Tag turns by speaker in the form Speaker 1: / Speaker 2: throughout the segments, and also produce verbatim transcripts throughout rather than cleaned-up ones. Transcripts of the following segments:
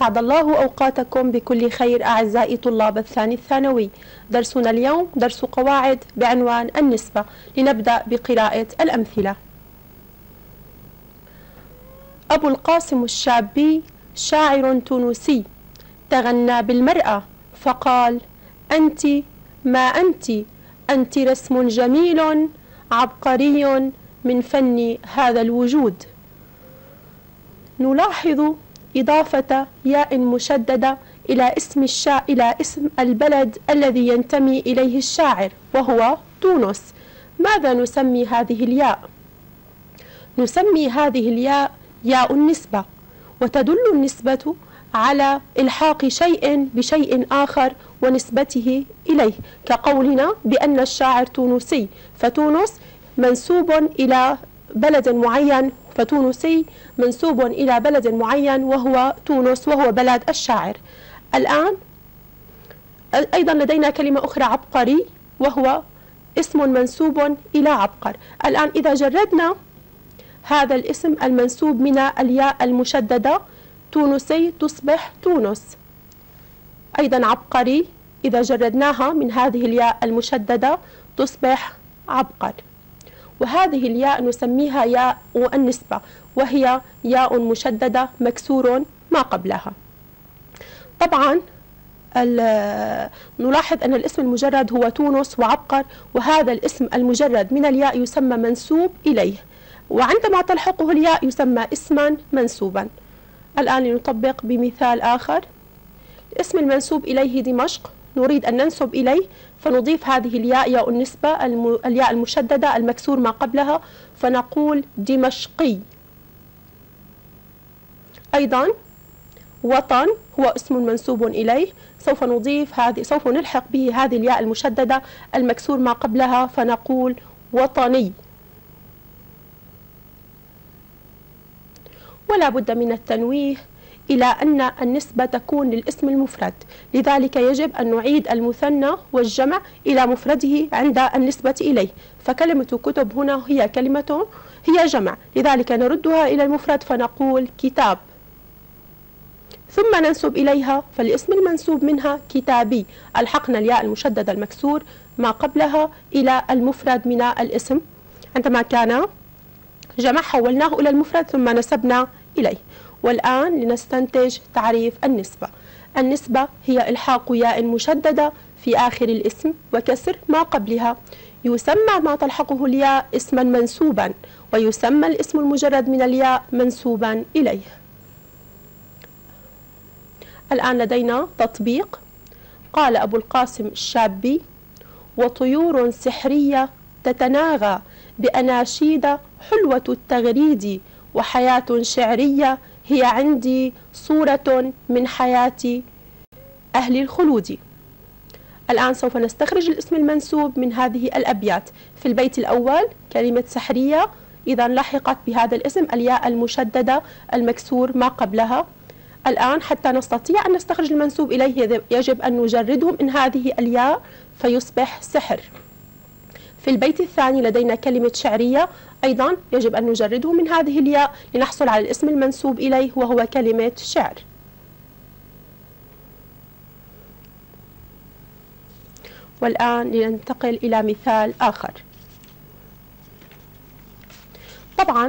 Speaker 1: أسعد الله أوقاتكم بكل خير أعزائي طلاب الثاني الثانوي. درسنا اليوم درس قواعد بعنوان النسبة. لنبدأ بقراءة الأمثلة. أبو القاسم الشابي شاعر تونسي تغنى بالمرأة فقال: أنت ما أنت، أنت رسم جميل عبقري من فن هذا الوجود. نلاحظ إضافة ياء مشددة إلى اسم الشا... إلى اسم البلد الذي ينتمي إليه الشاعر وهو تونس. ماذا نسمي هذه الياء؟ نسمي هذه الياء ياء النسبة، وتدل النسبة على إلحاق شيء بشيء آخر ونسبته إليه، كقولنا بأن الشاعر تونسي، فتونس منسوب إلى بلد معين، فتونسي منسوب إلى بلد معين وهو تونس وهو بلد الشاعر. الآن أيضا لدينا كلمة أخرى عبقري وهو اسم منسوب إلى عبقر. الآن إذا جردنا هذا الاسم المنسوب من الياء المشددة تونسي تصبح تونس. أيضا عبقري إذا جردناها من هذه الياء المشددة تصبح عبقر. وهذه الياء نسميها ياء النسبة، وهي ياء مشددة مكسور ما قبلها. طبعا نلاحظ أن الاسم المجرد هو تونس وعبقر، وهذا الاسم المجرد من الياء يسمى منسوب إليه، وعندما تلحقه الياء يسمى اسما منسوبا. الآن لنطبق بمثال آخر. الاسم المنسوب إليه دمشق، نريد أن ننسب إليه فنضيف هذه الياء ياء النسبة الياء المشددة المكسور ما قبلها فنقول دمشقي. أيضا وطن هو اسم منسوب إليه، سوف نضيف هذه سوف نلحق به هذه الياء المشددة المكسور ما قبلها فنقول وطني. ولا بد من التنويه إلى أن النسبة تكون للاسم المفرد، لذلك يجب أن نعيد المثنى والجمع إلى مفرده عند النسبة إليه، فكلمة كتب هنا هي كلمة هي جمع، لذلك نردها إلى المفرد فنقول كتاب، ثم ننسب إليها فالاسم المنسوب منها كتابي. ألحقنا الياء المشددة المكسور ما قبلها إلى المفرد من الاسم، عندما كان جمع حولناه إلى المفرد ثم نسبنا إليه. والآن لنستنتج تعريف النسبة. النسبة هي إلحاق ياء مشددة في آخر الاسم وكسر ما قبلها. يسمى ما تلحقه الياء اسما منسوبا، ويسمى الاسم المجرد من الياء منسوبا إليه. الآن لدينا تطبيق. قال أبو القاسم الشابي: وطيور سحرية تتناغى بأناشيد حلوة التغريد، وحياة شعرية هي عندي صورة من حياة أهل الخلود. الآن سوف نستخرج الاسم المنسوب من هذه الأبيات. في البيت الأول كلمة سحرية إذا لحقت بهذا الاسم الياء المشددة المكسور ما قبلها. الآن حتى نستطيع أن نستخرج المنسوب إليه يجب أن نجرده من هذه الياء فيصبح سحر. في البيت الثاني لدينا كلمة شعرية، أيضا يجب أن نجرده من هذه الياء لنحصل على الاسم المنسوب إليه وهو كلمة شعر. والآن لننتقل إلى مثال آخر. طبعا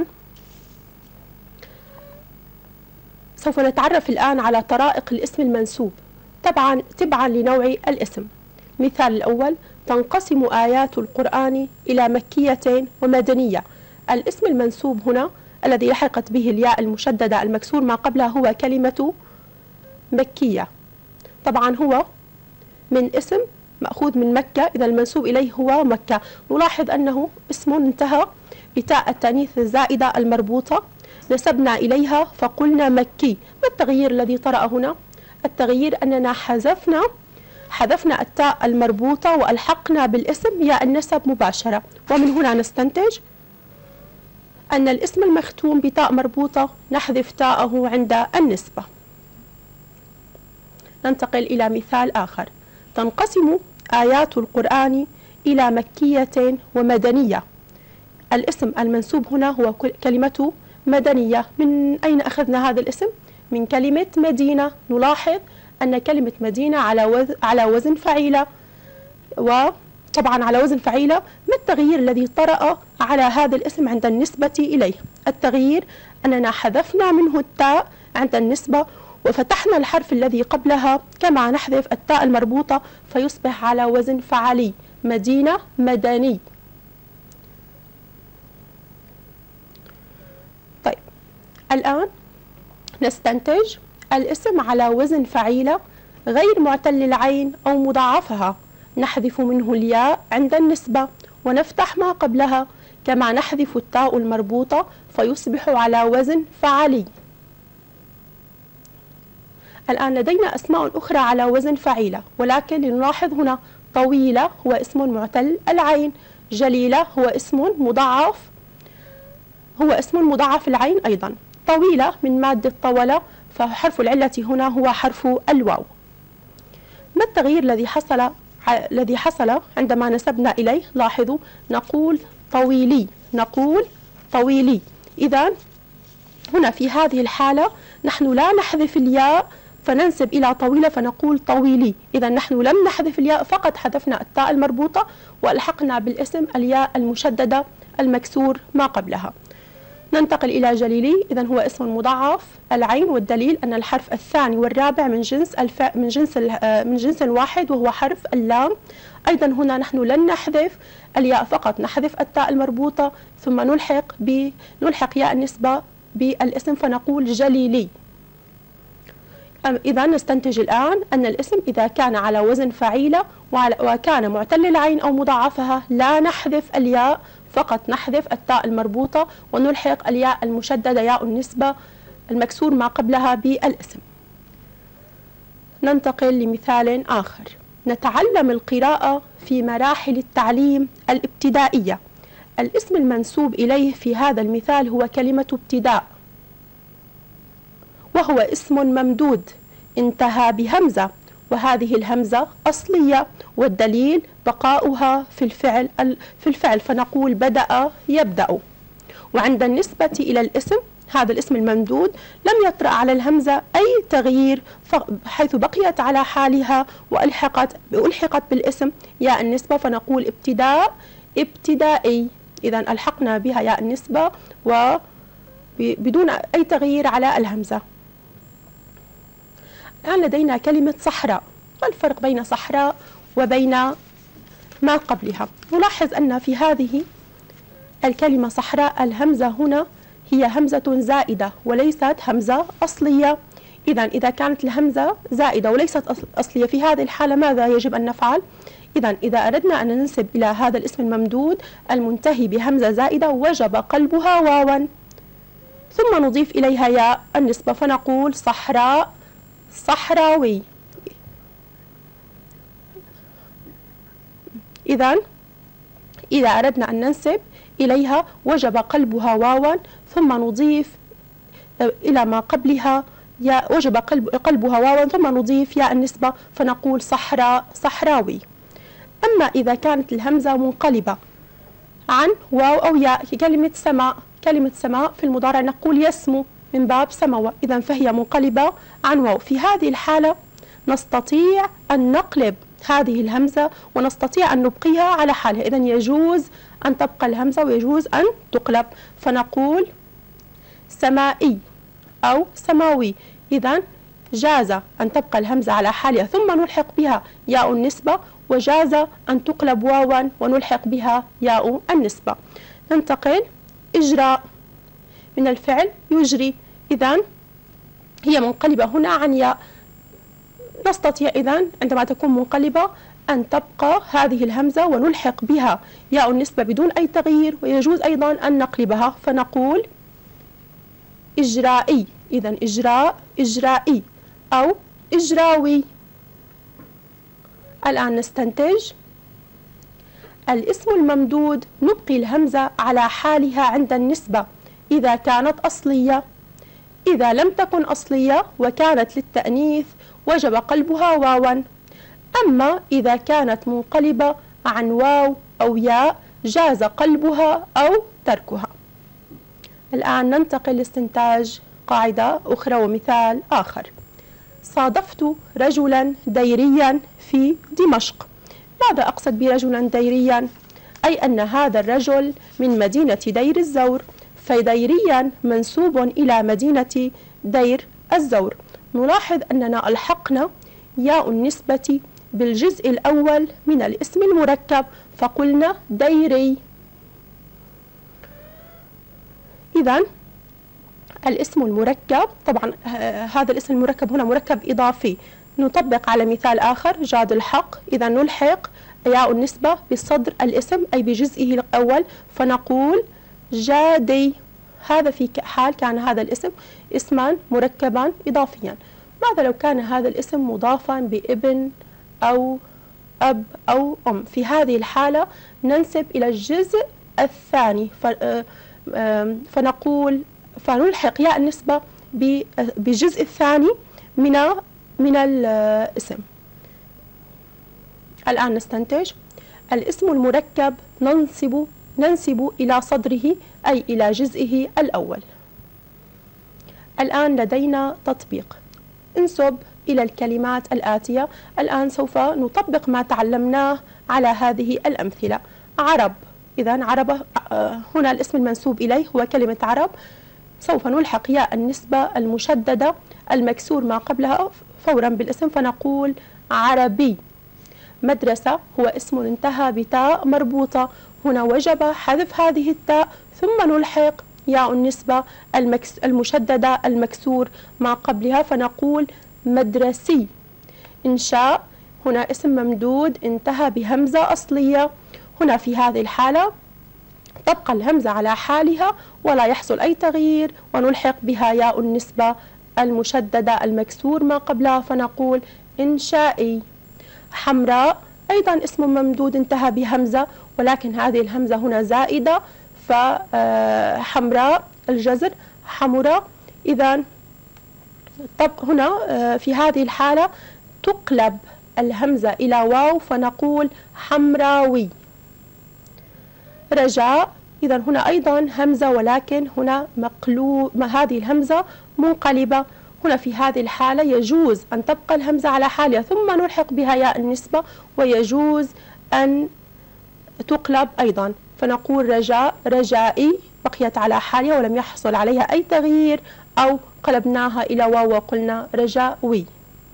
Speaker 1: سوف نتعرف الآن على طرائق الاسم المنسوب طبعا تبعا لنوع الاسم. مثال الأول: تنقسم آيات القرآن إلى مكية ومدنية. الاسم المنسوب هنا الذي لحقت به الياء المشددة المكسور ما قبلها هو كلمة مكية. طبعا هو من اسم مأخوذ من مكة، إذا المنسوب إليه هو مكة. نلاحظ أنه اسم انتهى بتاء التانيث الزائدة المربوطة، نسبنا إليها فقلنا مكي. ما التغيير الذي طرأ هنا؟ التغيير أننا حذفنا حذفنا التاء المربوطة وألحقنا بالاسم ياء النسب مباشرة، ومن هنا نستنتج أن الاسم المختوم بتاء مربوطة نحذف تاءه عند النسبة. ننتقل إلى مثال آخر. تنقسم آيات القرآن إلى مكية ومدنية. الاسم المنسوب هنا هو كلمة مدنية. من أين أخذنا هذا الاسم؟ من كلمة مدينة، نلاحظ أن كلمة مدينة على وزن على وزن فعيلة، وطبعا على وزن فعيلة. ما التغيير الذي طرأ على هذا الاسم عند النسبة إليه؟ التغيير أننا حذفنا منه التاء عند النسبة وفتحنا الحرف الذي قبلها كما نحذف التاء المربوطة فيصبح على وزن فعلي، مدينة مدني. طيب الآن نستنتج الاسم على وزن فعيلة غير معتل العين أو مضاعفها، نحذف منه الياء عند النسبة ونفتح ما قبلها كما نحذف التاء المربوطة فيصبح على وزن فعلي. الآن لدينا أسماء أخرى على وزن فعيلة، ولكن لنلاحظ هنا طويلة هو اسم معتل العين، جليلة هو اسم مضاعف هو اسم مضاعف العين أيضا، طويلة من مادة طولة فحرف العلة هنا هو حرف الواو. ما التغيير الذي حصل الذي حصل عندما نسبنا إليه؟ لاحظوا نقول طويلي، نقول طويلي. إذا هنا في هذه الحالة نحن لا نحذف الياء فننسب إلى طويلة فنقول طويلي، إذا نحن لم نحذف الياء فقط حذفنا التاء المربوطة وألحقنا بالاسم الياء المشددة المكسور ما قبلها. ننتقل إلى جليلي، إذا هو اسم مضاعف العين، والدليل أن الحرف الثاني والرابع من جنس الف... من جنس ال... من جنس واحد وهو حرف اللام. أيضا هنا نحن لن نحذف الياء فقط، نحذف التاء المربوطة ثم نلحق ب... نلحق ياء النسبة بالاسم فنقول جليلي. إذا نستنتج الآن أن الاسم إذا كان على وزن فعيلة وكان معتل العين أو مضاعفها لا نحذف الياء فقط، نحذف التاء المربوطة ونلحق الياء المشددة ياء النسبة المكسور ما قبلها بالاسم. ننتقل لمثال آخر. نتعلم القراءة في مراحل التعليم الابتدائية. الاسم المنسوب إليه في هذا المثال هو كلمة ابتداء، وهو اسم ممدود انتهى بهمزة، وهذه الهمزة أصلية، والدليل بقاؤها في الفعل في الفعل فنقول بدأ يبدأ. وعند النسبة إلى الاسم هذا الاسم الممدود لم يطرأ على الهمزة أي تغيير حيث بقيت على حالها وألحقت ألحقت بالاسم ياء النسبة فنقول ابتداء ابتدائي. إذا ألحقنا بها ياء النسبة وبدون أي تغيير على الهمزة. الآن لدينا كلمة صحراء، والفرق بين صحراء وبين ما قبلها. نلاحظ أن في هذه الكلمة صحراء الهمزة هنا هي همزة زائدة وليست همزة أصلية. إذا إذا كانت الهمزة زائدة وليست أصلية في هذه الحالة ماذا يجب أن نفعل؟ إذا إذا أردنا أن ننسب إلى هذا الاسم الممدود المنتهي بهمزة زائدة وجب قلبها واوا ثم نضيف إليها ياء النسبة فنقول صحراء صحراوي. إذا إذا أردنا أن ننسب إليها وجب قلبها واوا ثم نضيف إلى ما قبلها ياء وجب قلب قلبها واوا ثم نضيف ياء النسبة فنقول صحراء صحراوي. أما إذا كانت الهمزة منقلبة عن واو أو ياء كلمة سماء، كلمة سماء في المضارع نقول يسمو من باب سموة، إذا فهي منقلبة عن واو. في هذه الحالة نستطيع أن نقلب هذه الهمزة ونستطيع أن نبقيها على حالها، إذا يجوز أن تبقى الهمزة ويجوز أن تقلب فنقول سمائي أو سماوي. إذا جاز أن تبقى الهمزة على حالها ثم نلحق بها ياء النسبة، وجاز أن تقلب واوا ونلحق بها ياء النسبة. ننتقل إجراء من الفعل يجري، إذا هي منقلبة هنا عن ياء. نستطيع إذا عندما تكون منقلبة أن تبقى هذه الهمزة ونلحق بها ياء النسبة بدون أي تغيير، ويجوز أيضا أن نقلبها فنقول إجرائي. إذا إجراء إجرائي أو إجراوي. الآن نستنتج الاسم الممدود نبقي الهمزة على حالها عند النسبة إذا كانت أصلية. إذا لم تكن أصلية وكانت للتأنيث وجب قلبها واوا. أما إذا كانت منقلبة عن واو أو ياء جاز قلبها أو تركها. الآن ننتقل لاستنتاج قاعدة أخرى ومثال آخر. صادفت رجلا ديريا في دمشق. ماذا أقصد برجلا ديريا؟ أي أن هذا الرجل من مدينة دير الزور، فديريا منسوب إلى مدينة دير الزور. نلاحظ أننا ألحقنا ياء النسبة بالجزء الأول من الاسم المركب فقلنا ديري. إذن الاسم المركب، طبعا هذا الاسم المركب هنا مركب إضافي، نطبق على مثال آخر جاد الحق. إذا نلحق ياء النسبة بصدر الاسم أي بجزئه الأول فنقول جادي. هذا في حال كان هذا الاسم اسما مركبا إضافيا. ماذا لو كان هذا الاسم مضافا بابن أو أب أو أم؟ في هذه الحالة ننسب إلى الجزء الثاني فنقول فنلحق ياء النسبة بالجزء الثاني من من الاسم. الآن نستنتج الاسم المركب ننسب ننسب إلى صدره أي إلى جزئه الأول. الآن لدينا تطبيق. انسب إلى الكلمات الآتية. الآن سوف نطبق ما تعلمناه على هذه الأمثلة. عرب، إذن عرب هنا الاسم المنسوب إليه هو كلمة عرب، سوف نلحق ياء النسبة المشددة المكسور ما قبلها فورا بالاسم فنقول عربي. مدرسة هو اسم انتهى بتاء مربوطة، هنا وجب حذف هذه التاء ثم نلحق ياء النسبة المشددة المكسور ما قبلها فنقول مدرسي. إنشاء هنا اسم ممدود انتهى بهمزة أصلية، هنا في هذه الحالة تبقى الهمزة على حالها ولا يحصل أي تغيير ونلحق بها ياء النسبة المشددة المكسور ما قبلها فنقول إنشائي. حمراء أيضا اسم ممدود انتهى بهمزة ولكن هذه الهمزة هنا زائدة فحمراء الجزر حمراء. إذا طب هنا في هذه الحالة تقلب الهمزة إلى واو فنقول حمراوي. رجاء، إذا هنا أيضا همزة ولكن هنا مقلوب، هذه الهمزة منقلبة، هنا في هذه الحالة يجوز أن تبقى الهمزة على حالها ثم نلحق بها ياء النسبة ويجوز أن تقلب أيضا فنقول رجاء رجائي، بقيت على حالها ولم يحصل عليها أي تغيير، أو قلبناها إلى واو وقلنا رجاوي.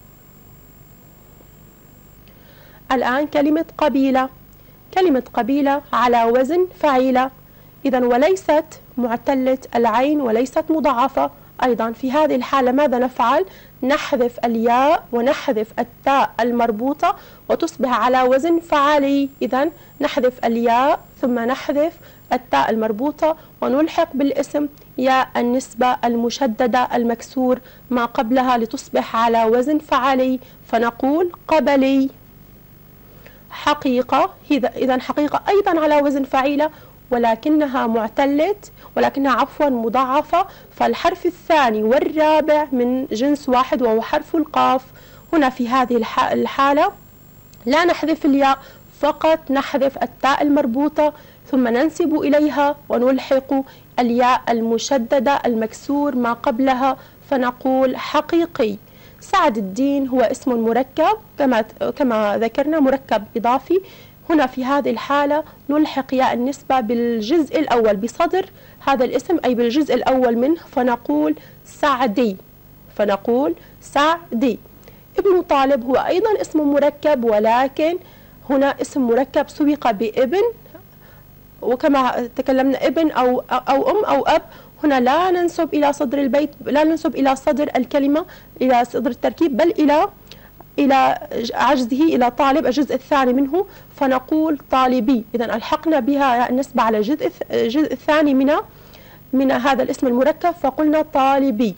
Speaker 1: الآن كلمة قبيلة. كلمة قبيلة على وزن فعيلة، إذا وليست معتلة العين وليست مضاعفة. أيضا في هذه الحالة ماذا نفعل؟ نحذف الياء ونحذف التاء المربوطة وتصبح على وزن فعالي. إذا نحذف الياء ثم نحذف التاء المربوطة ونلحق بالاسم ياء النسبة المشددة المكسور ما قبلها لتصبح على وزن فعالي فنقول قبلي. حقيقة، إذا حقيقة أيضا على وزن فعيلة ولكنها معتلة ولكنها عفوا مضاعفة، فالحرف الثاني والرابع من جنس واحد وهو حرف القاف. هنا في هذه الحالة لا نحذف الياء، فقط نحذف التاء المربوطة ثم ننسب إليها ونلحق الياء المشددة المكسور ما قبلها فنقول حقيقي. سعد الدين هو اسم مركب كما كما ذكرنا مركب إضافي، هنا في هذه الحالة نلحق ياء النسبة بالجزء الأول بصدر هذا الاسم أي بالجزء الأول منه فنقول سعدي فنقول سعدي. ابن طالب هو أيضا اسم مركب ولكن هنا اسم مركب سبق بابن، وكما تكلمنا ابن أو أو أم أو أب، هنا لا ننسب إلى صدر البيت، لا ننسب إلى صدر الكلمة إلى صدر التركيب بل إلى إلى عجزه إلى طالب الجزء الثاني منه فنقول طالبي. إذا ألحقنا بها النسبة على الجزء الجزء الثاني من من هذا الاسم المركب فقلنا طالبي.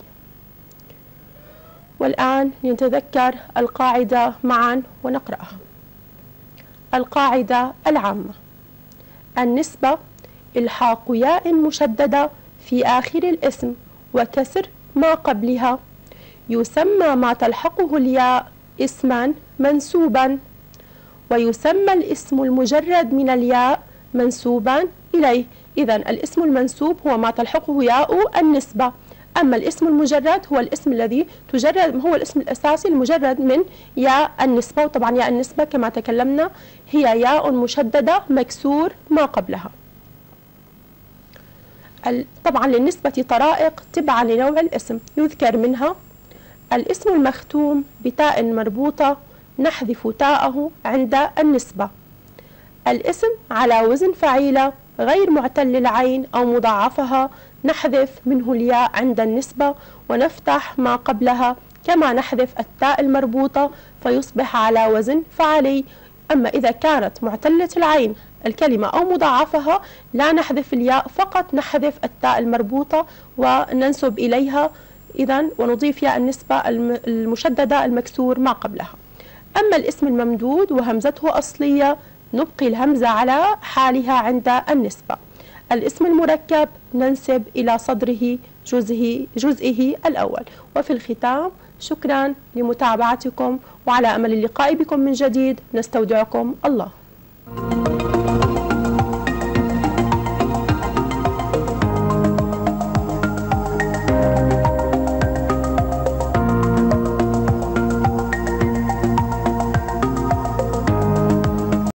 Speaker 1: والآن نتذكر القاعدة معا ونقرأها. القاعدة العامة: النسبة إلحاق ياء مشددة في آخر الاسم وكسر ما قبلها. يسمى ما تلحقه الياء اسما منسوبا، ويسمى الاسم المجرد من الياء منسوبا إليه. إذن الاسم المنسوب هو ما تلحقه ياء النسبة، أما الاسم المجرد هو الاسم الذي تجرد، هو الاسم الأساسي المجرد من ياء النسبة، وطبعا ياء النسبة كما تكلمنا هي ياء مشددة مكسور ما قبلها. طبعا للنسبة طرائق تبعا لنوع الاسم، يذكر منها الاسم المختوم بتاء مربوطة نحذف تاءه عند النسبة، الاسم على وزن فعيلة غير معتل العين أو مضاعفها نحذف منه الياء عند النسبة ونفتح ما قبلها كما نحذف التاء المربوطة فيصبح على وزن فعلي. أما إذا كانت معتلة العين الكلمة أو مضاعفها لا نحذف الياء، فقط نحذف التاء المربوطة وننسب إليها إذن ونضيف ياء النسبة المشددة المكسور ما قبلها. أما الاسم الممدود وهمزته أصلية نبقي الهمزة على حالها عند النسبة. الاسم المركب ننسب إلى صدره جزئه, جزئه الأول. وفي الختام شكرا لمتابعتكم، وعلى أمل اللقاء بكم من جديد، نستودعكم الله.